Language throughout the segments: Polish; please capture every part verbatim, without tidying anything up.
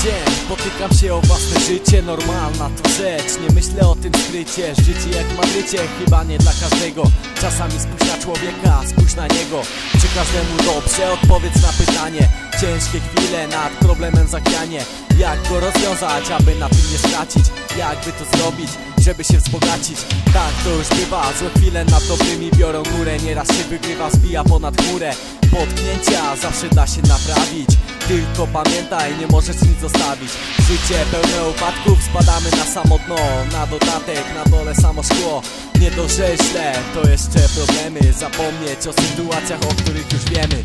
dzień potykam się o własne życie, normalna to rzecz. Nie myślę o tym skrycie, życie jak w Madrycie, chyba nie dla każdego. Czasami spójrz na człowieka, spójrz na niego. Czy każdemu dobrze? Odpowiedz na pytanie. Ciężkie chwile, nad problemem zachwianie. Jak go rozwiązać, aby na tym nie stracić? Jakby to zrobić, żeby się wzbogacić? Tak to już bywa, złe chwile nad dobrymi biorą górę. Nieraz się wygrywa, zbija ponad chmurę. Potknięcia zawsze da się naprawić. Tylko pamiętaj, nie możesz nic zostawić. Życie pełne upadków, spadamy na samo dno. Na dodatek, na dole samo szkło. Nie dość, że źle, to jeszcze problemy. Zapomnieć o sytuacjach, o których już wiemy.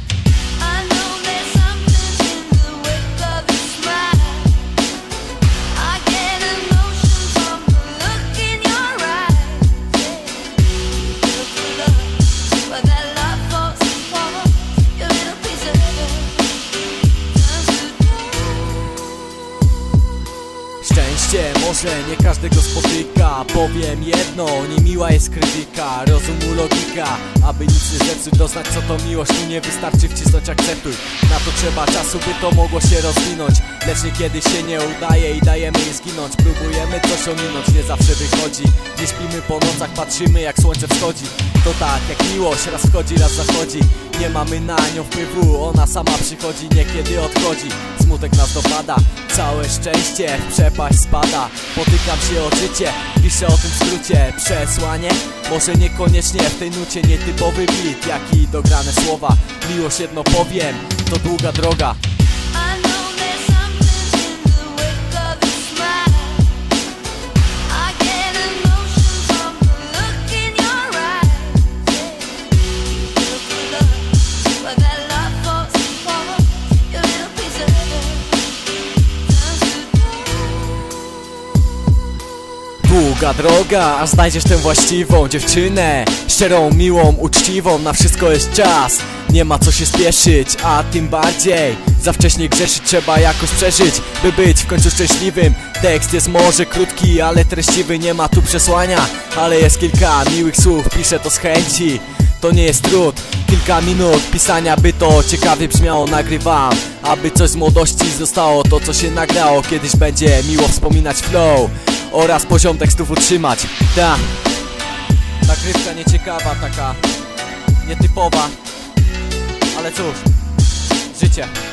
Szczęście może nie każdego spotyka. Powiem jedno, niemiła jest krytyka. Rozumu logika, aby nic nie zepsuć. Doznać co to miłość, tu nie wystarczy wcisnąć akceptuj. Na to trzeba czasu, by to mogło się rozwinąć. Lecz niekiedy się nie udaje i dajemy jej zginąć. Próbujemy coś ominąć, nie zawsze wychodzi. Nie śpimy po nocach, patrzymy jak słońce wschodzi. To tak jak miłość, raz wchodzi, raz zachodzi. Nie mamy na nią wpływu, ona sama przychodzi, niekiedy odchodzi. Smutek nas dopada, całe szczęście w przepaść spada. Potykam się o życie, piszę o tym skrócie. Przesłanie? Może niekoniecznie w tej nucie. Nietypowy beat, jak i dograne słowa. Miłość jedno powiem, to długa droga. Długa droga, aż znajdziesz tę właściwą dziewczynę. Szczerą, miłą, uczciwą, na wszystko jest czas. Nie ma co się spieszyć, a tym bardziej za wcześnie grzeszyć, trzeba jakoś przeżyć, by być w końcu szczęśliwym. Tekst jest może krótki, ale treściwy, nie ma tu przesłania. Ale jest kilka miłych słów, piszę to z chęci. To nie jest trud, kilka minut pisania, by to ciekawie brzmiało. Nagrywam, aby coś z młodości zostało. To co się nagrało, kiedyś będzie miło wspominać flow oraz poziom tekstów utrzymać. Ta nagrywka nieciekawa, taka nietypowa. Ale cóż, życie.